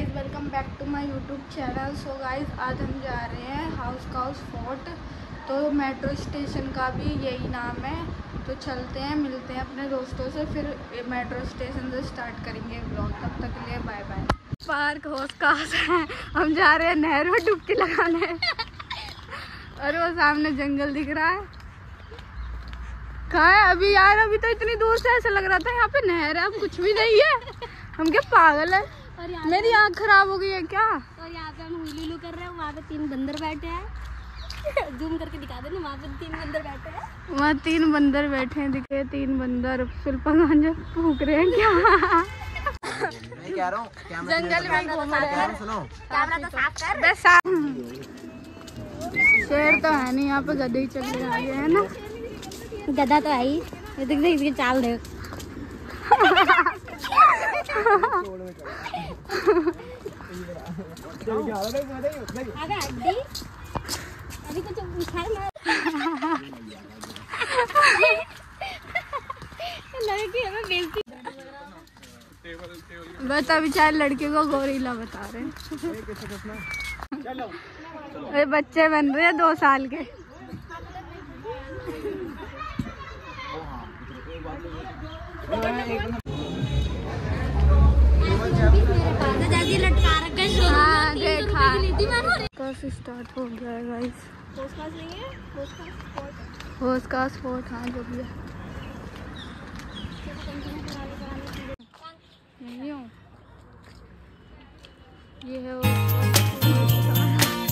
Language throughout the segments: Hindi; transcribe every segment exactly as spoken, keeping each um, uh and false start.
Guys, welcome back to my YouTube channel. So guys, आज हम जा रहे हैं हाउस काउस फोर्ट। तो मेट्रो स्टेशन का भी यही नाम है। तो चलते हैं, मिलते हैं अपने दोस्तों से, फिर मेट्रो स्टेशन से स्टार्ट करेंगे ब्लॉग। तब तक के लिए bye bye. Park Hauz Khas है, हम जा रहे हैं नहर में डुबकी लगाने और वो सामने जंगल दिख रहा है। कहाँ है अभी यार? अभी तो इतनी दूर से ऐसा लग रहा था यहाँ पे नहर है, अब कुछ भी नहीं है। हम क्या पागल है? मेरी आँख खराब हो गई है क्या? और यहाँ पे हम हुलू कर रहे हैं, वहाँ पे तीन बंदर बैठे हैं। जूम करके दिखा देना, वहाँ पे तीन बंदर बैठे हैं। वहाँ तीन बंदर बैठे हैं, दिखे तीन बंदर शिल्पा गांजा फूक रहे हैं क्या? मैं कह रहा हूँ जंगल में घूम रहे हैं। सुनो, कैमरा तो साफ कर। शेर तो है नहीं यहाँ पे, गधे ही चल रहे हैं ना। गधा तो है ही, ये देख देख इसकी चाल देख। अबे हड्डी, अभी कुछ उछाल मार। लड़की हमें बेइज्जती। बता, बेचारे लड़के को गोरिल्ला बता रहे हैं। अरे बच्चे बन रहे हैं दो साल के। लटका रखा है। हाँ देखा, काफी स्टार्ट हो गया है गाइस। होश का स्पॉट, हाँ जो भी है। नहीं हूँ, ये है उसका।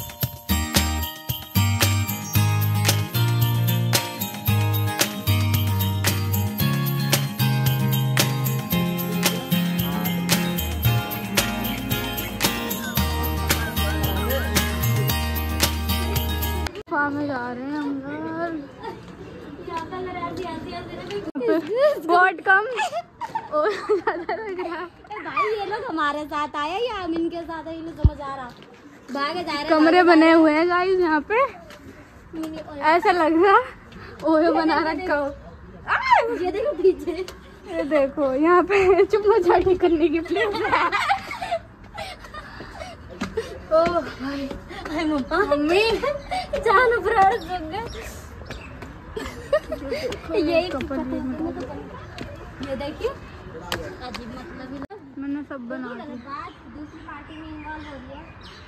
में जा रहे हैं हम लोग। बहुत कम और ज्यादा लग रहा है भाई। ये लोग हमारे साथ आए या हम इनके साथ आए, ये समझ आ रहा। भागे जा रहे। कमरे बने हुए हैं गाइस यहाँ पे, ऐसा लग रहा ओयो बना रखा हो। ये देखो पीछे, ये देखो यहाँ पे चुम्मा चाटी करने की प्लेस है। ओ भाई, मम्मी जान प्राण रुक गए। यही ये देखिए, अजीब मतलब ही। मैंने सब बना दिया। दूसरी पार्टी में इन्वॉल्व हो गया।